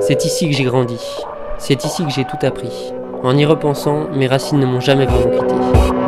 C'est ici que j'ai grandi, c'est ici que j'ai tout appris. En y repensant, mes racines ne m'ont jamais vraiment quitté.